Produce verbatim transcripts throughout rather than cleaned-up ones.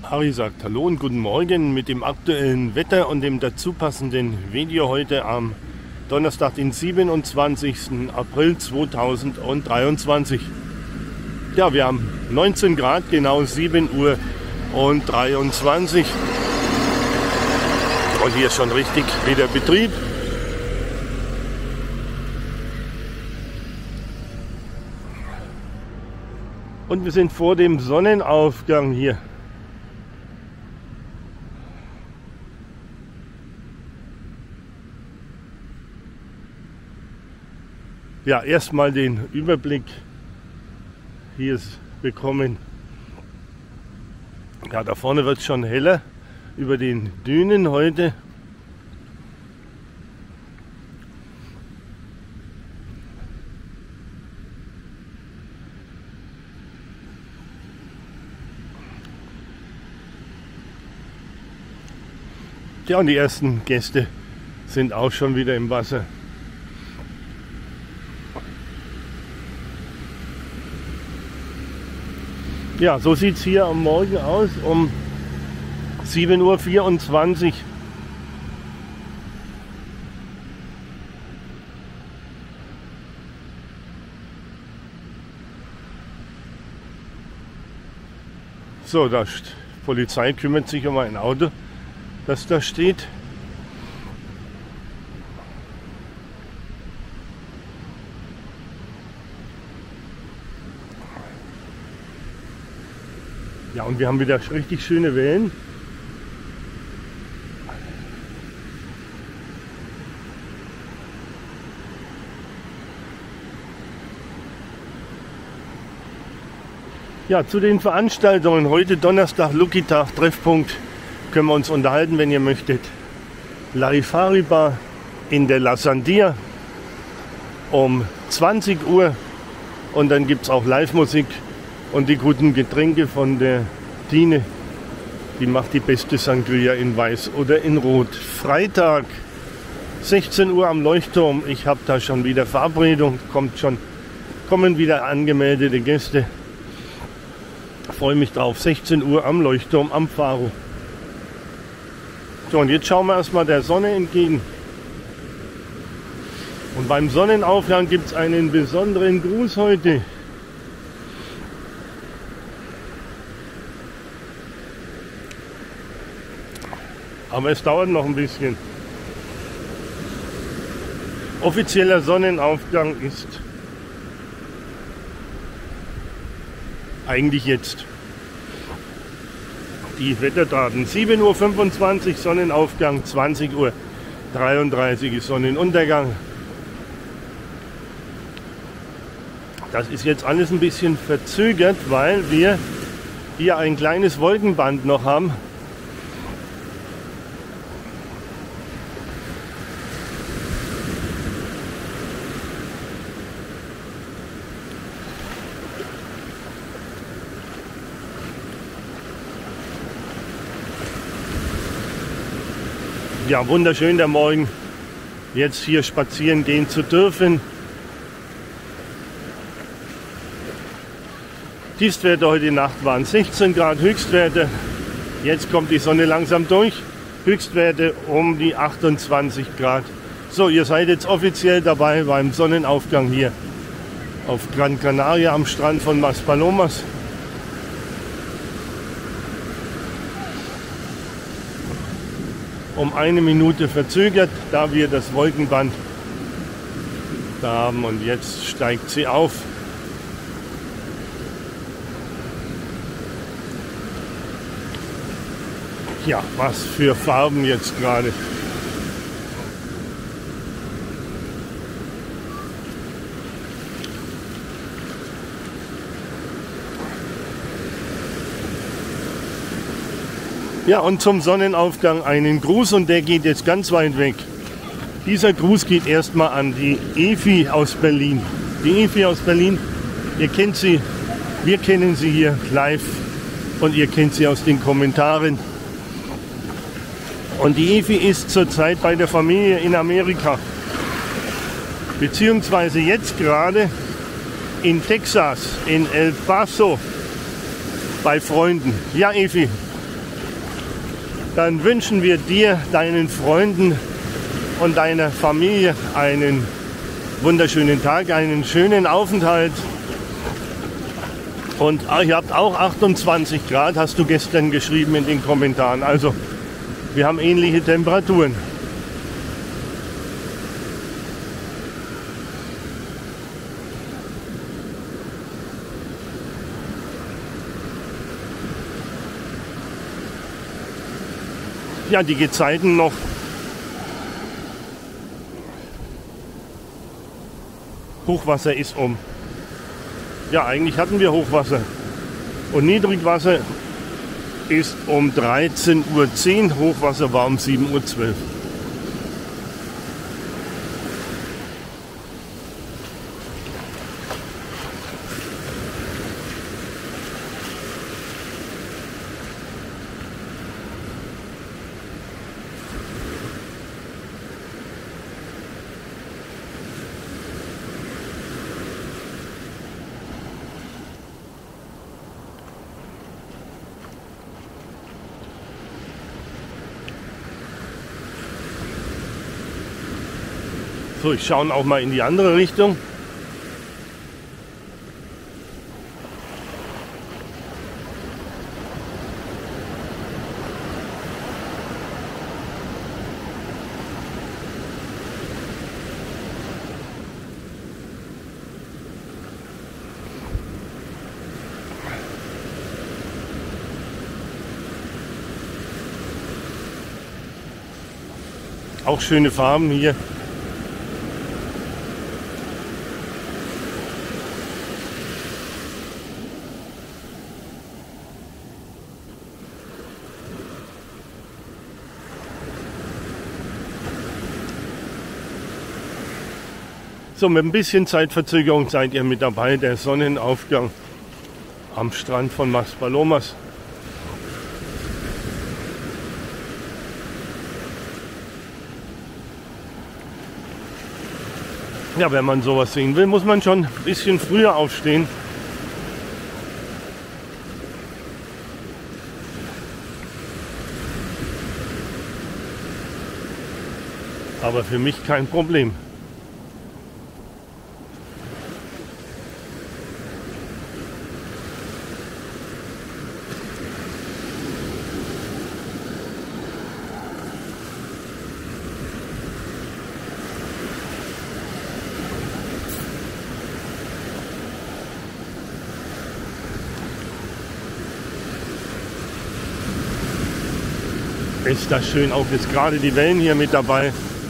Harry sagt Hallo und guten Morgen mit dem aktuellen Wetter und dem dazu passenden Video heute am Donnerstag, den siebenundzwanzigsten April zweitausenddreiundzwanzig. Ja, wir haben neunzehn Grad, genau sieben Uhr und dreiundzwanzig. Und hier ist schon richtig wieder Betrieb. Und wir sind vor dem Sonnenaufgang hier. Ja, erstmal den Überblick hier ist bekommen. Ja, da vorne wird es schon heller über den Dünen heute. Ja, und die ersten Gäste sind auch schon wieder im Wasser. Ja, so sieht es hier am Morgen aus um sieben Uhr vierundzwanzig. So, die Polizei kümmert sich um ein Auto, das da steht. Ja, und wir haben wieder richtig schöne Wellen. Ja, zu den Veranstaltungen. Heute Donnerstag, Lucky-Tag, Treffpunkt. Können wir uns unterhalten, wenn ihr möchtet. Larifari Bar in der La Sandia um zwanzig Uhr. Und dann gibt es auch Live-Musik. Und die guten Getränke von der Tine, die macht die beste Sangria in Weiß oder in Rot. Freitag, sechzehn Uhr am Leuchtturm. Ich habe da schon wieder Verabredung. Kommt schon, kommen wieder angemeldete Gäste. Freue mich drauf. sechzehn Uhr am Leuchtturm am Faro. So, und jetzt schauen wir erstmal der Sonne entgegen. Und beim Sonnenaufgang gibt es einen besonderen Gruß heute. Aber es dauert noch ein bisschen. Offizieller Sonnenaufgang ist eigentlich jetzt. Die Wetterdaten: sieben Uhr fünfundzwanzig Sonnenaufgang, zwanzig Uhr dreiunddreißig ist Sonnenuntergang. Das ist jetzt alles ein bisschen verzögert, weil wir hier ein kleines Wolkenband noch haben. Ja, wunderschön der Morgen, jetzt hier spazieren gehen zu dürfen. Tiefstwerte heute Nacht waren sechzehn Grad, Höchstwerte. Jetzt kommt die Sonne langsam durch. Höchstwerte um die achtundzwanzig Grad. So, ihr seid jetzt offiziell dabei beim Sonnenaufgang hier auf Gran Canaria am Strand von Maspalomas. Um eine Minute verzögert, da wir das Wolkenband da haben, und jetzt steigt sie auf. Ja, was für Farben jetzt gerade. Ja, und zum Sonnenaufgang einen Gruß, und der geht jetzt ganz weit weg. Dieser Gruß geht erstmal an die Evi aus Berlin. Die Evi aus Berlin, ihr kennt sie, wir kennen sie hier live und ihr kennt sie aus den Kommentaren. Und die Evi ist zurzeit bei der Familie in Amerika, beziehungsweise jetzt gerade in Texas, in El Paso, bei Freunden. Ja, Evi, Dann wünschen wir dir, deinen Freunden und deiner Familie einen wunderschönen Tag, einen schönen Aufenthalt. Und ihr habt auch achtundzwanzig Grad, hast du gestern geschrieben in den Kommentaren. Also wir haben ähnliche Temperaturen. Ja, die Gezeiten noch. Hochwasser ist um. Ja, eigentlich hatten wir Hochwasser. Und Niedrigwasser ist um dreizehn Uhr zehn, Hochwasser war um sieben Uhr zwölf. So, ich schaue auch mal in die andere Richtung. Auch schöne Farben hier. So, mit ein bisschen Zeitverzögerung seid ihr mit dabei, der Sonnenaufgang am Strand von Maspalomas. Ja, wenn man sowas sehen will, muss man schon ein bisschen früher aufstehen. Aber für mich kein Problem. Ist das schön, auch jetzt gerade die Wellen hier mit dabei.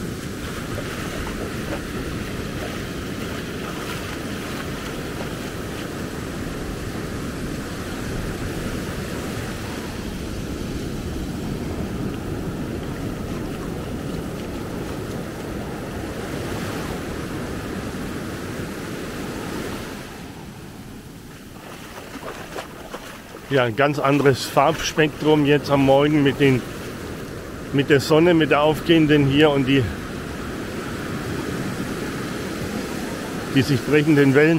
Ja, ein ganz anderes Farbspektrum jetzt am Morgen mit den mit der Sonne, mit der aufgehenden hier und die, die sich brechenden Wellen.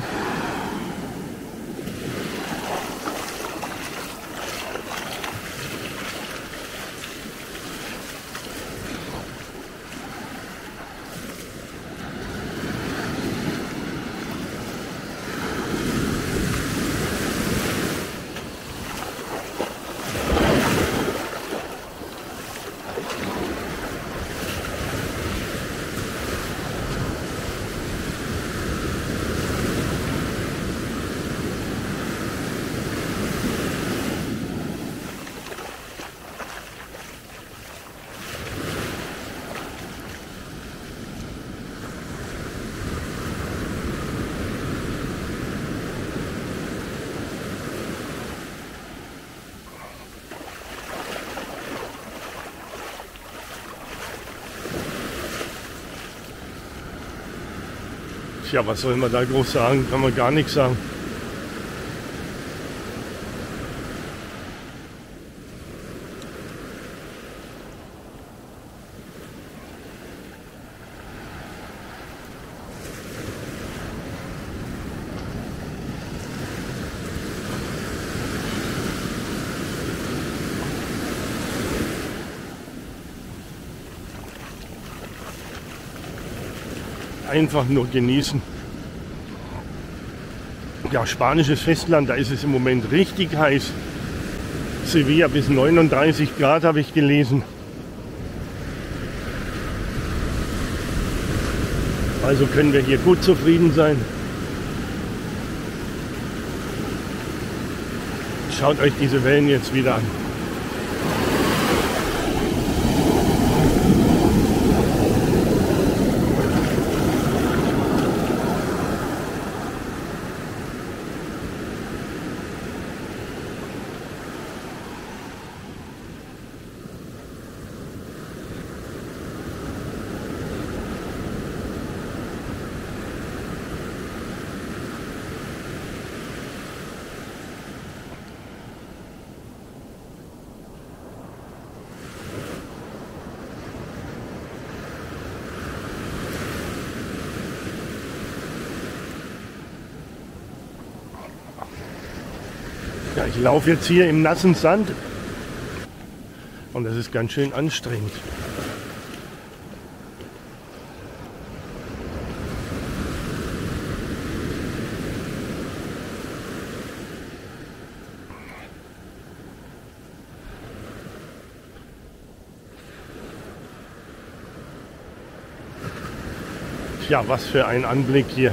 Ja, was soll man da groß sagen? Kann man gar nichts sagen. einfach nur genießen. Ja, spanisches Festland, da ist es im Moment richtig heiß. Sevilla bis neununddreißig Grad habe ich gelesen. Also können wir hier gut zufrieden sein. Schaut euch diese Wellen jetzt wieder an. Ja, ich laufe jetzt hier im nassen Sand und das ist ganz schön anstrengend. Tja, was für ein Anblick hier.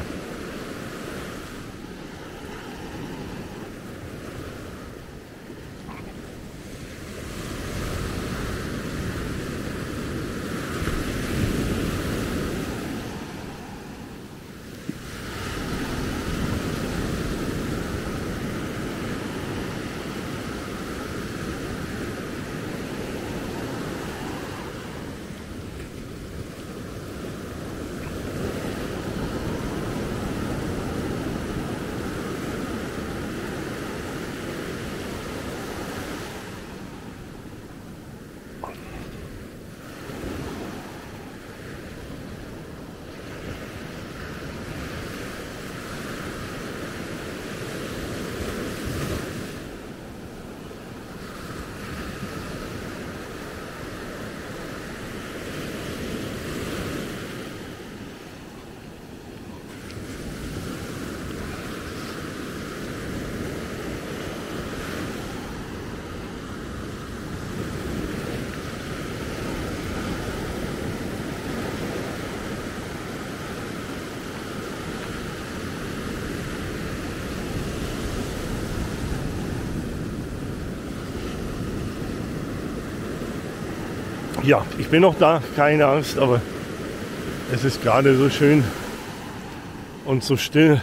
Ja, ich bin noch da, keine Angst, aber es ist gerade so schön und so still.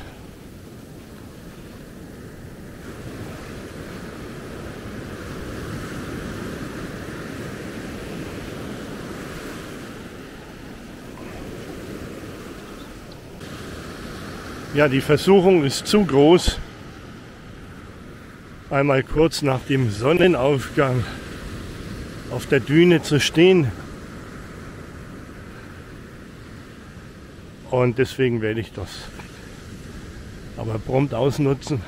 Ja, die Versuchung ist zu groß, einmal kurz nach dem Sonnenaufgang auf der Düne zu stehen. Und deswegen werde ich das aber prompt ausnutzen.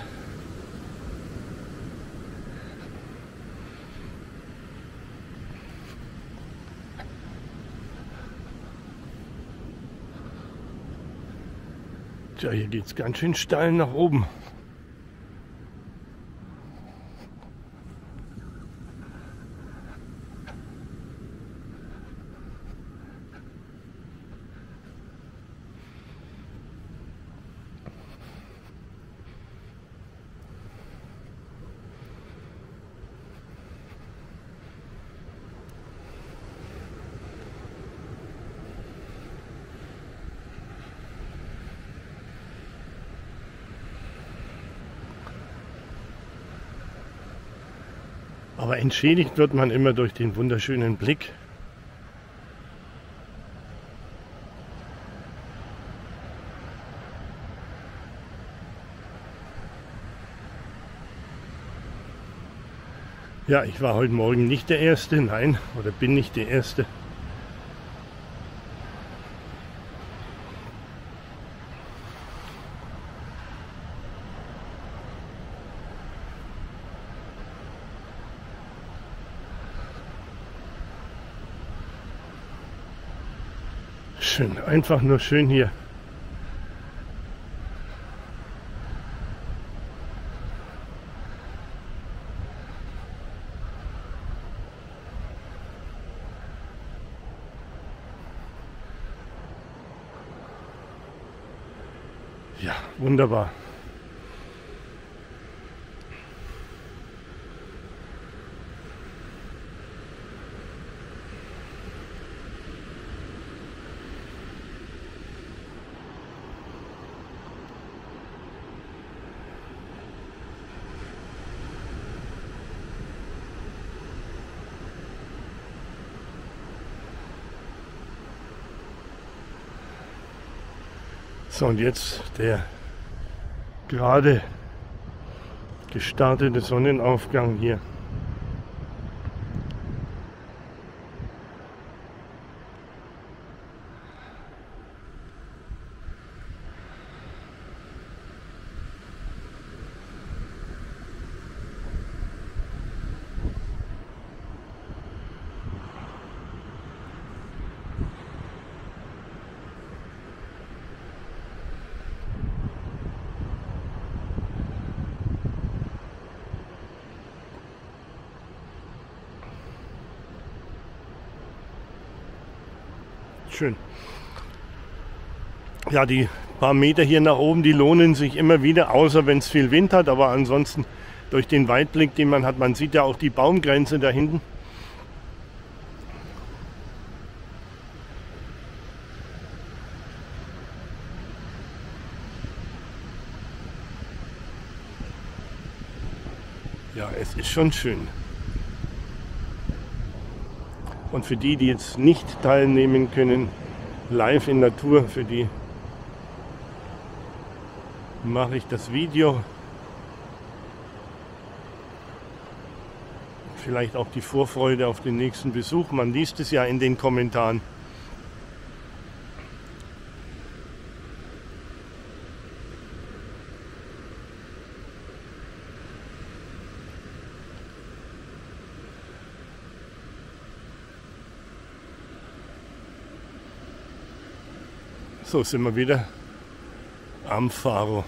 Tja, hier geht es ganz schön steil nach oben. Aber entschädigt wird man immer durch den wunderschönen Blick. Ja, ich war heute Morgen nicht der Erste, nein, oder bin nicht der Erste. Schön, einfach nur schön hier Ja, wunderbar. So, und jetzt der gerade gestartete Sonnenaufgang hier. Schön. Ja, die paar Meter hier nach oben, die lohnen sich immer wieder, außer wenn es viel Wind hat. Aber ansonsten durch den Weitblick, den man hat, man sieht ja auch die Baumgrenze da hinten. Ja, es ist schon schön. Und für die, die jetzt nicht teilnehmen können, live in Natur, für die mache ich das Video. Vielleicht auch die Vorfreude auf den nächsten Besuch. Man liest es ja in den Kommentaren. So sind wir wieder am Faro.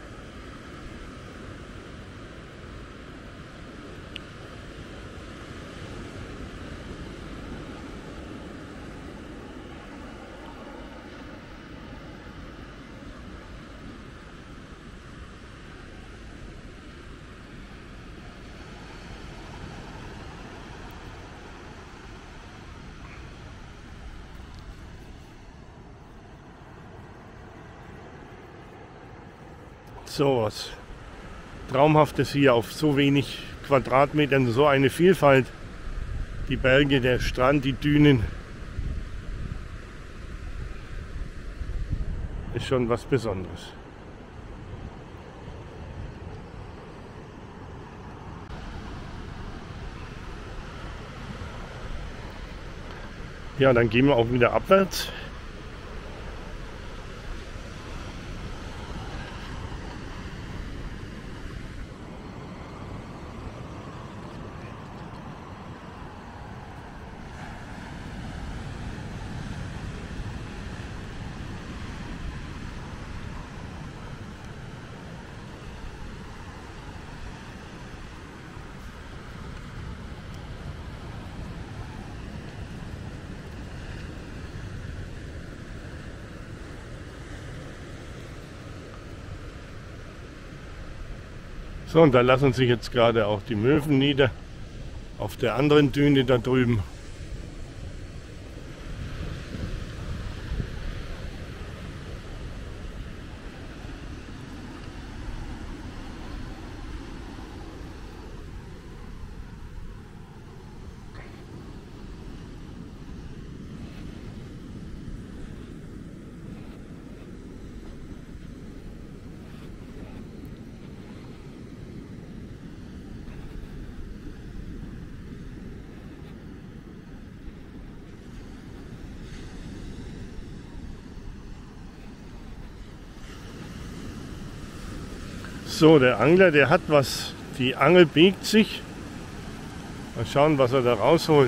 So was Traumhaftes hier auf so wenig Quadratmetern, so eine Vielfalt. Die Berge, der Strand, die Dünen. Ist schon was Besonderes. Ja, dann gehen wir auch wieder abwärts. So, und da lassen sich jetzt gerade auch die Möwen nieder, auf der anderen Düne da drüben. So, der Angler, der hat was. Die Angel biegt sich. Mal schauen, was er da rausholt.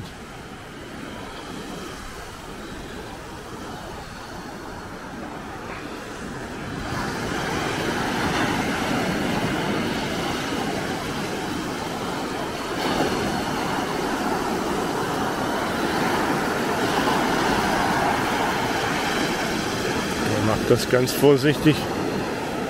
Er macht das ganz vorsichtig.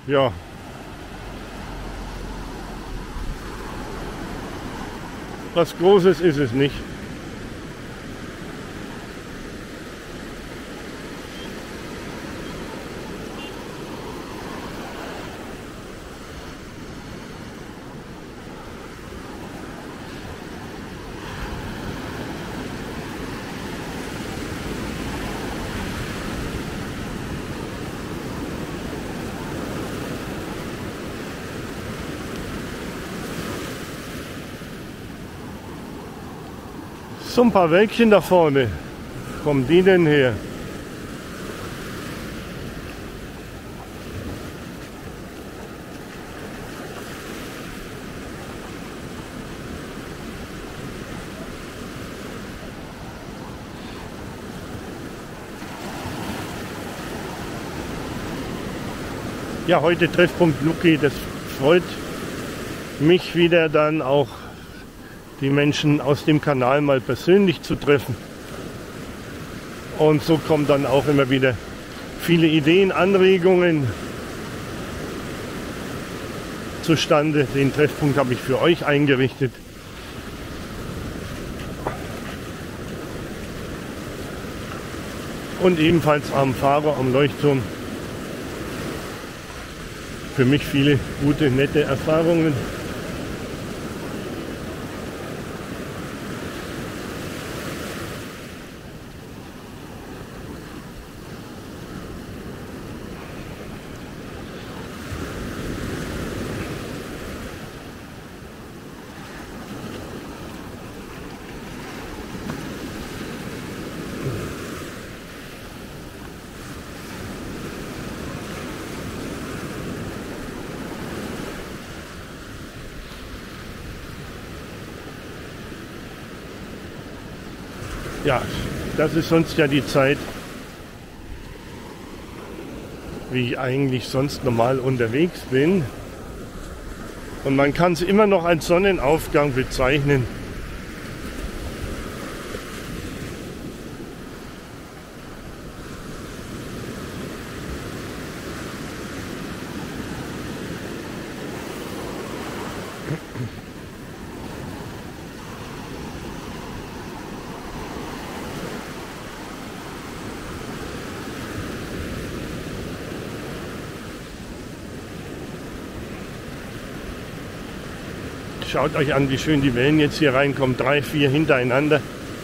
Ja. Was Großes ist es nicht. So ein paar Wölkchen da vorne. Wo kommen die denn her? Ja, heute Treffpunkt Luki. Das freut mich wieder dann auch, die Menschen aus dem Kanal mal persönlich zu treffen. Und so kommen dann auch immer wieder viele Ideen, Anregungen zustande. Den Treffpunkt habe ich für euch eingerichtet. Und ebenfalls am Fahrer, am Leuchtturm. Für mich viele gute, nette Erfahrungen. Ja, das ist sonst ja die Zeit, wie ich eigentlich sonst normal unterwegs bin. Und man kann es immer noch als Sonnenaufgang bezeichnen. Schaut euch an, wie schön die Wellen jetzt hier reinkommen. Drei, vier hintereinander.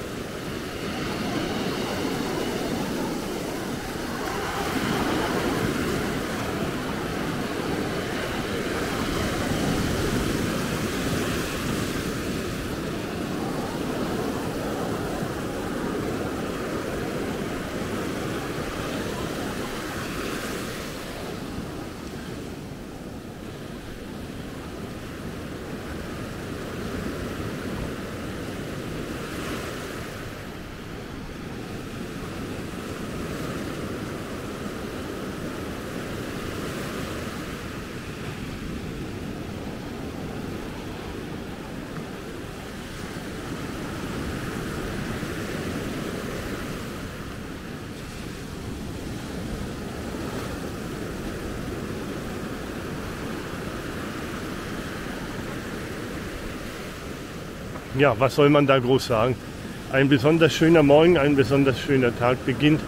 Ja, was soll man da groß sagen? Ein besonders schöner Morgen, ein besonders schöner Tag beginnt.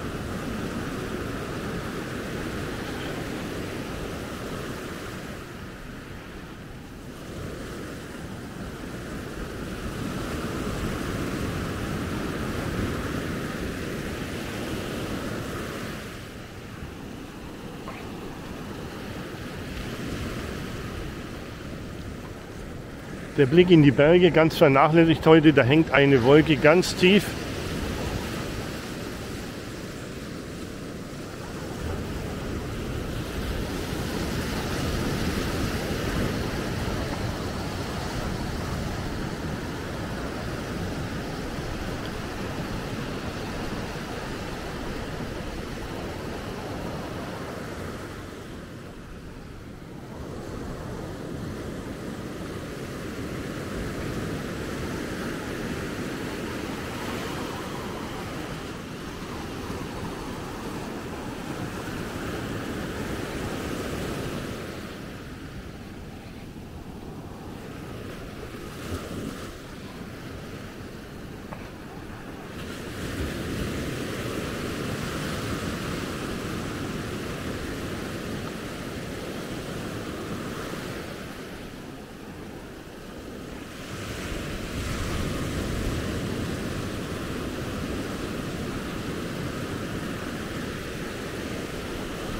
Der Blick in die Berge, ganz vernachlässigt heute, da hängt eine Wolke ganz tief.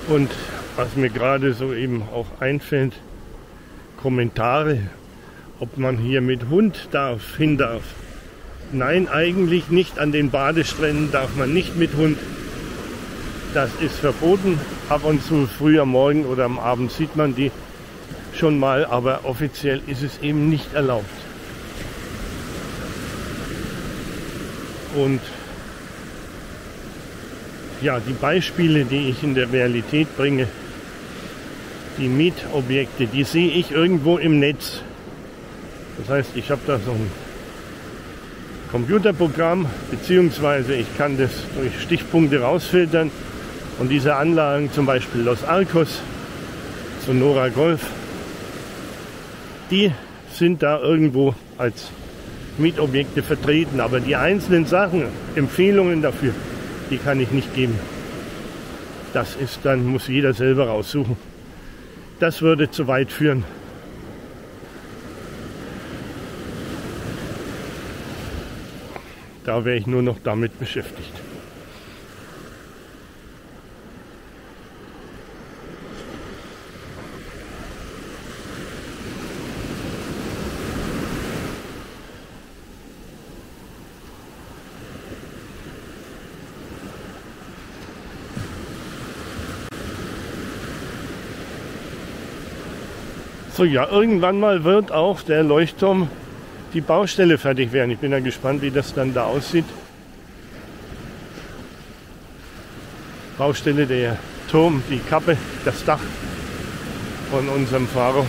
Und was mir gerade so eben auch einfällt, Kommentare, ob man hier mit Hund darf, hin darf. Nein, eigentlich nicht. An den Badestränden darf man nicht mit Hund. Das ist verboten. Ab und zu früh am Morgen oder am Abend sieht man die schon mal, aber offiziell ist es eben nicht erlaubt. Und ja, die Beispiele, die ich in der Realität bringe, die Mietobjekte, die sehe ich irgendwo im Netz. Das heißt, ich habe da so ein Computerprogramm, beziehungsweise ich kann das durch Stichpunkte rausfiltern und diese Anlagen, zum Beispiel Los Arcos, Sonora Golf, die sind da irgendwo als Mietobjekte vertreten, aber die einzelnen Sachen, Empfehlungen dafür, die kann ich nicht geben. Das ist dann, muss jeder selber raussuchen. Das würde zu weit führen. Da wäre ich nur noch damit beschäftigt. So, ja, irgendwann mal wird auch der Leuchtturm, die Baustelle fertig werden. Ich bin ja gespannt, wie das dann da aussieht. Baustelle, der Turm, die Kappe, das Dach von unserem Faro.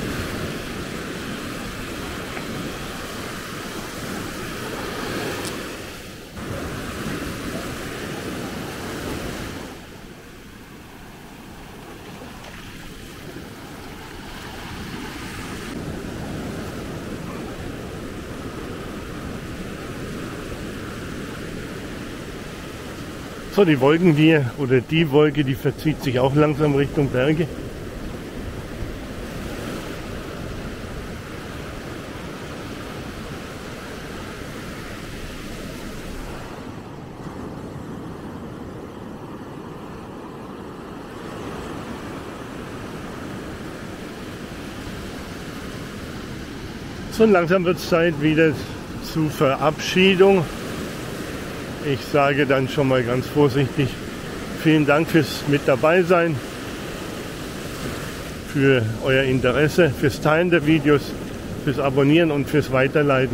So, die Wolken hier, oder die Wolke, die verzieht sich auch langsam Richtung Berge. So, langsam wird es Zeit wieder zur Verabschiedung. Ich sage dann schon mal ganz vorsichtig, vielen Dank fürs mit dabei sein, für euer Interesse, fürs Teilen der Videos, fürs Abonnieren und fürs Weiterleiten.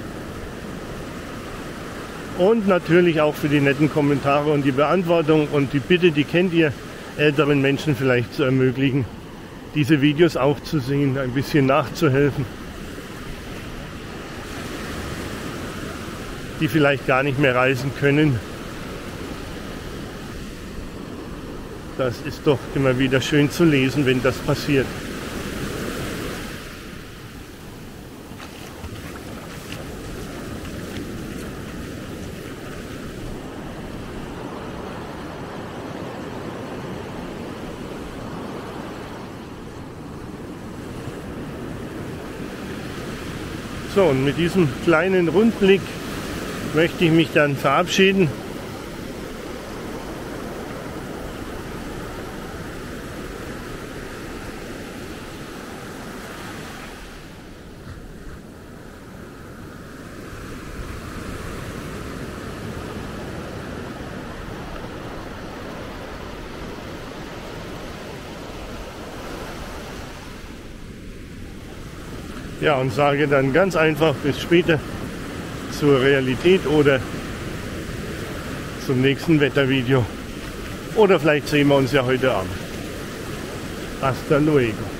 Und natürlich auch für die netten Kommentare und die Beantwortung und die Bitte, die kennt ihr, älteren Menschen vielleicht zu ermöglichen, diese Videos auch zu sehen, ein bisschen nachzuhelfen, die vielleicht gar nicht mehr reisen können. Das ist doch immer wieder schön zu lesen, wenn das passiert. So, und mit diesem kleinen Rundblick möchte ich mich dann verabschieden. Ja, und sage dann ganz einfach bis später zur Realität oder zum nächsten Wettervideo. Oder vielleicht sehen wir uns ja heute Abend. Hasta luego.